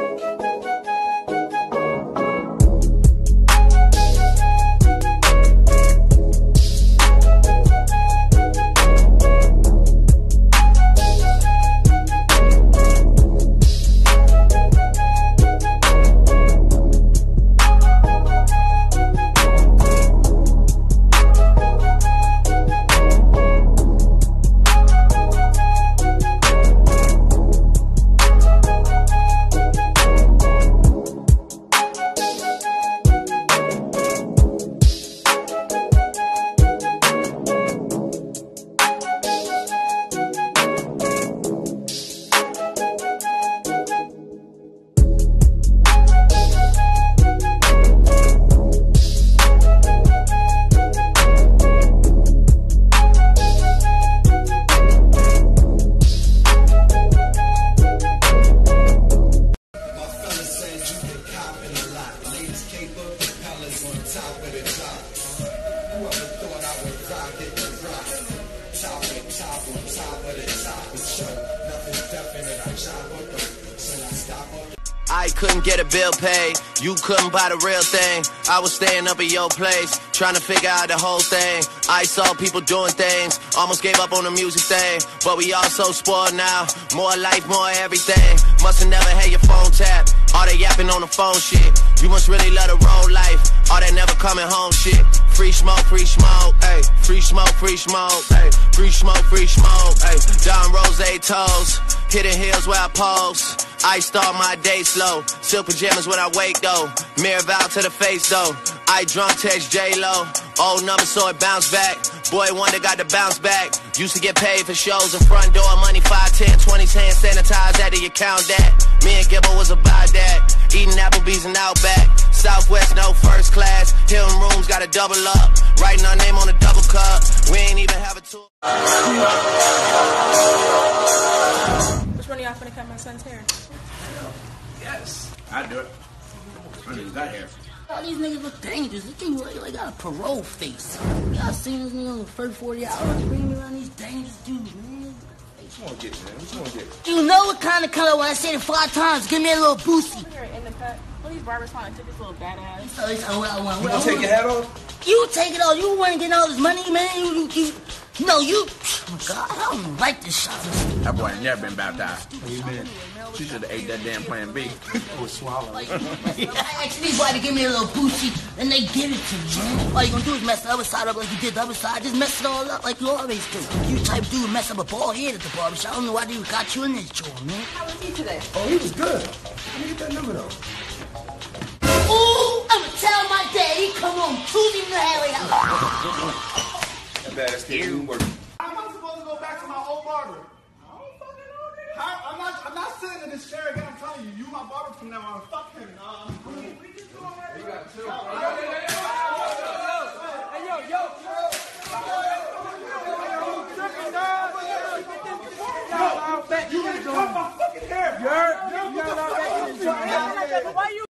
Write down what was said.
I couldn't get a bill paid, you couldn't buy the real thing. I was staying up at your place, trying to figure out the whole thing. I saw people doing things, almost gave up on the music thing. But we all so spoiled now, more life, more everything. Must've never had your phone tapped, all that yapping on the phone shit. You must really love the road life, all that never coming home shit. Free smoke, ayy. Free smoke, ayy. Free smoke, ayy. Don Rose toes, hitting hills where I pose. I start my day slow, silk pajamas when I wake though. Mirror vow to the face though. I drunk text J-Lo, old number so it bounced back. Boy wonder got to bounce back. Used to get paid for shows and front door money 5, 10, 20s hand sanitized out of your count that. Me and Gibbo was about that. Eating Applebee's and Outback. Southwest no first class. Hilton rooms got to double up. Writing our name on a double cup. We ain't even have a tour. Which one of y'all finna cut my son's hair? Yes, I do it. I just got here. All these niggas look dangerous. They think like got a parole face. Y'all seen this nigga on the first 40 hours bringing me around these dangerous dudes, man. What you want to get, man? What you want to get? You know what kind of color when I said it 5 times. Give me a little boosty. Here in the cut. All these barbers want to take this little badass. Oh, what I want. You want to take your hat off? You take it off. You want to get all this money, man. You. Oh my God, I don't like this shot. That boy ain't never been baptized. Amen. She should have ate that damn Plan B. Or swallow. I asked these boys to give me a little boosty, and they give it to me, man. All you gonna do is mess the other side up like you did the other side. Just mess it all up like you always do. You type of dude mess up a bald head at the barbershop. I don't know why they got you in this joint, man. How was he today? Oh, he was good. Let me get that number though. Ooh, I'ma tell my daddy, come on, Tuesday in the alley house. That bad still working. How am I supposed to go back to my old barber? I don't fucking know, nigga. I'm not sitting in this chair again. I'm telling you, you my barber from now on. Fuck him, You got two. You ready to cut my fucking hair? Why you?